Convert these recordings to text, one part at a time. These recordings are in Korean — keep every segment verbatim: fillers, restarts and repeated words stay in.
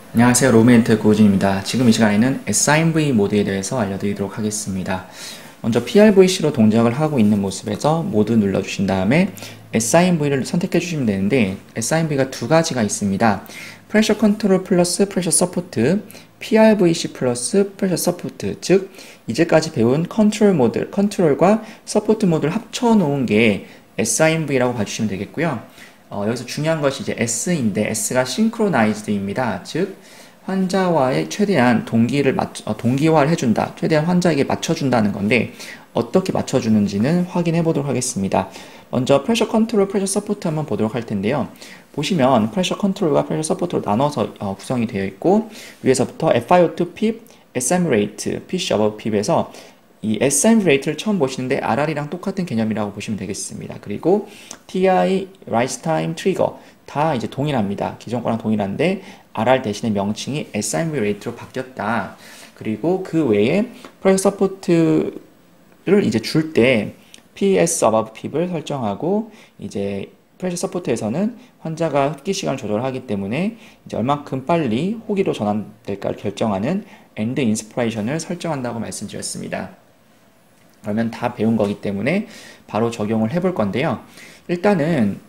안녕하세요. 로그멘트 고진입니다. 지금 이 시간에는 에스아이엠브이 모드에 대해서 알려드리도록 하겠습니다. 먼저 피알브이씨로 동작을 하고 있는 모습에서 모드 눌러주신 다음에 에스아이엠브이를 선택해 주시면 되는데 에스아이엠브이가 두 가지가 있습니다. 프레셔 컨트롤 플러스 프레셔 서포트, 피알브이씨 플러스 프레셔 서포트, 즉 이제까지 배운 컨트롤 모드, 컨트롤과 서포트 모드를 합쳐 놓은 게 에스아이엠브이라고 봐주시면 되겠고요. 어, 여기서 중요한 것이 이제 S인데 S가 synchronized입니다. 즉 환자와의 최대한 동기를 맞, 어, 동기화를 해준다. 최대한 환자에게 맞춰준다는 건데 어떻게 맞춰주는지는 확인해 보도록 하겠습니다. 먼저 프레셔 컨트롤, 프레셔 서포트 한번 보도록 할 텐데요. 보시면 프레셔 컨트롤과 프레셔 서포트로 나눠서 어, 구성이 되어 있고 위에서부터 에프아이오2 핍, 에스엠 레이트, 피씨 어버브 핍에서 이 에스엠 레이트를 처음 보시는데 알알이랑 똑같은 개념이라고 보시면 되겠습니다. 그리고 티아이, rise time, trigger 다 이제 동일합니다. 기존 거랑 동일한데 알알 대신에 명칭이 에스엠 레이트로 바뀌었다. 그리고 그 외에 프레셔 서포트를 이제 줄 때 피에스 above 핍을 설정하고 이제 프레셔 서포트에서는 환자가 흡기 시간을 조절하기 때문에 이제 얼마큼 빨리 호기로 전환될까를 결정하는 end inspiration을 설정한다고 말씀드렸습니다. 그러면 다 배운 거기 때문에 바로 적용을 해볼 건데요. 일단은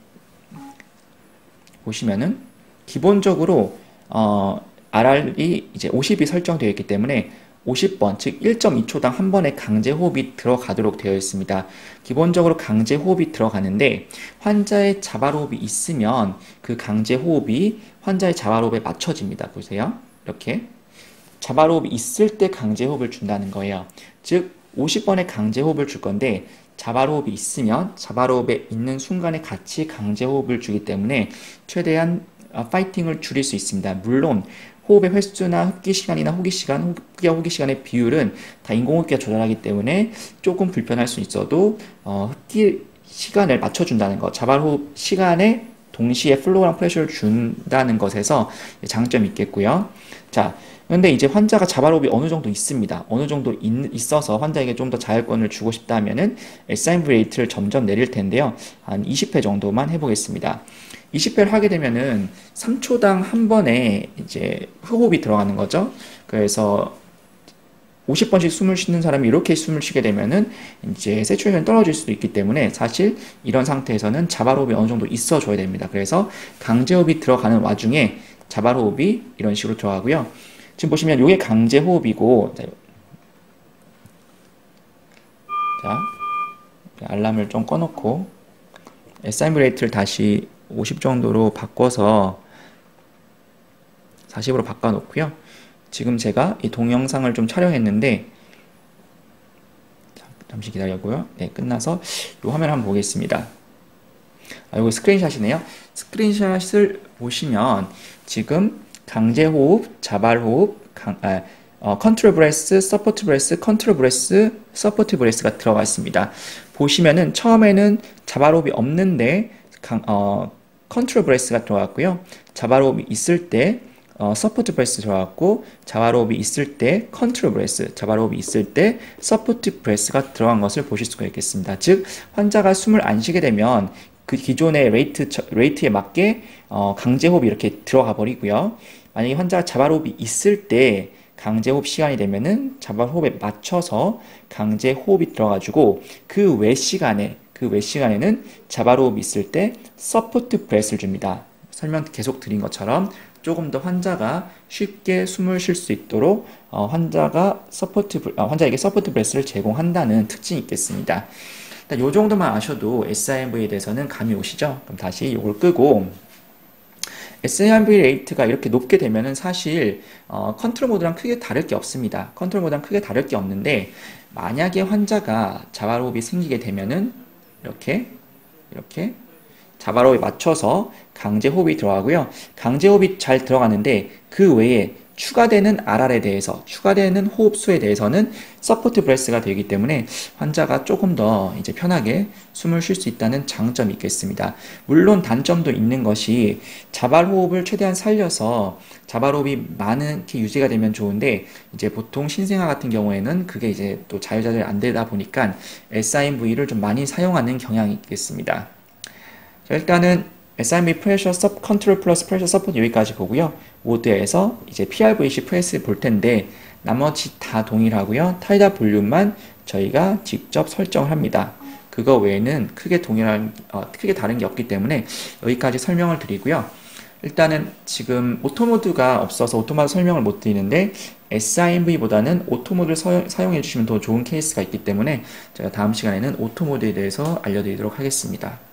보시면은 기본적으로 어, 알알이 이제 오십이 설정되어 있기 때문에 오십 번, 즉 일 점 이 초당 한 번의 강제 호흡이 들어가도록 되어 있습니다. 기본적으로 강제 호흡이 들어가는데 환자의 자발호흡이 있으면 그 강제 호흡이 환자의 자발호흡에 맞춰집니다. 보세요. 이렇게 자발호흡이 있을 때 강제 호흡을 준다는 거예요. 즉 오십 번의 강제 호흡을 줄 건데 자발호흡이 있으면 자발호흡에 있는 순간에 같이 강제 호흡을 주기 때문에 최대한 파이팅을 줄일 수 있습니다. 물론 호흡의 횟수나 흡기 시간이나 호기 시간, 흡기와 호기 시간의 비율은 다 인공호흡기가 조절하기 때문에 조금 불편할 수 있어도 어, 흡기 시간을 맞춰준다는 것, 자발호흡 시간에 동시에 플로우랑 프레셔를 준다는 것에서 장점이 있겠고요. 자, 그런데 이제 환자가 자발호흡이 어느 정도 있습니다. 어느 정도 있, 어서 환자에게 좀 더 자율권을 주고 싶다 하면은 에스아이엠브이 레이트를 점점 내릴 텐데요. 한 이십 회 정도만 해보겠습니다. 이십 회를 하게 되면은 삼 초당 한 번에 이제 호흡이 들어가는 거죠. 그래서 오십 번씩 숨을 쉬는 사람이 이렇게 숨을 쉬게 되면은 이제 세츄레이션이 떨어질 수도 있기 때문에 사실 이런 상태에서는 자발호흡이 어느 정도 있어 줘야 됩니다. 그래서 강제호흡이 들어가는 와중에 자발호흡이 이런 식으로 들어가고요. 지금 보시면 이게 강제호흡이고 자, 자 알람을 좀 꺼놓고 에스아이엠브이 레이트를 다시 오십 정도로 바꿔서 사십으로 바꿔놓고요. 지금 제가 이 동영상을 좀 촬영했는데 잠시 기다려고요. 네, 끝나서 이 화면 한번 보겠습니다. 아, 이거 스크린샷이네요. 스크린샷을 보시면 지금 강제호흡, 자발호흡, 강, 아, 어, 컨트롤 브레스, 서포트 브레스, 컨트롤 브레스, 서포트 브레스가 들어가 있습니다. 보시면은 처음에는 자발호흡이 없는데 강, 어, 컨트롤 브레스가 들어갔고요. 자발호흡이 있을 때 어, 서포트 브레스 들어갔고 자발호흡이 있을 때 컨트롤 브레스, 자발호흡이 있을 때 서포트 브레스가 들어간 것을 보실 수가 있겠습니다. 즉 환자가 숨을 안 쉬게 되면 그 기존의 레이트, 레이트에 맞게 어, 강제호흡이 이렇게 들어가 버리고요. 만약에 환자가 자발호흡이 있을 때 강제호흡 시간이 되면은 자발호흡에 맞춰서 강제호흡이 들어가지고 그 외 시간에 그 외 시간에는 자발호흡이 있을 때 서포트 브레스를 줍니다. 설명 계속 드린 것처럼 조금 더 환자가 쉽게 숨을 쉴 수 있도록 어, 환자가 서포트 어, 환자에게 서포트 브레스를 제공한다는 특징이 있겠습니다. 일단 요 정도만 아셔도 에스아이엠브이에 대해서는 감이 오시죠? 그럼 다시 이걸 끄고 에스아이엠브이 레이트가 이렇게 높게 되면은 사실 어, 컨트롤 모드랑 크게 다를 게 없습니다. 컨트롤 모드랑 크게 다를 게 없는데 만약에 환자가 자발호흡이 생기게 되면은 이렇게 이렇게 자발호흡에 맞춰서 강제호흡이 들어가고요. 강제호흡이 잘 들어가는데 그 외에 추가되는 알알에 대해서 추가되는 호흡수에 대해서는 서포트 브레스가 되기 때문에 환자가 조금 더 이제 편하게 숨을 쉴 수 있다는 장점이 있겠습니다. 물론 단점도 있는 것이 자발호흡을 최대한 살려서 자발호흡이 많게 유지가 되면 좋은데 이제 보통 신생아 같은 경우에는 그게 이제 또 자유자재로 안 되다 보니까 에스아이엠브이를 좀 많이 사용하는 경향이 있겠습니다. 자, 일단은 에스아이엠브이 프레셔 서 컨트롤 플러스 프레셔 서포트 여기까지 보고요. 모드에서 이제 피알브이씨 프레스 볼 텐데 나머지 다 동일하고요. 타이다 볼륨만 저희가 직접 설정을 합니다. 그거 외에는 크게 동일한 어, 크게 다른 게 없기 때문에 여기까지 설명을 드리고요. 일단은 지금 오토모드가 없어서 오토모드 설명을 못 드리는데 에스아이엠브이보다는 오토모드를 서, 사용해 주시면 더 좋은 케이스가 있기 때문에 제가 다음 시간에는 오토모드에 대해서 알려드리도록 하겠습니다.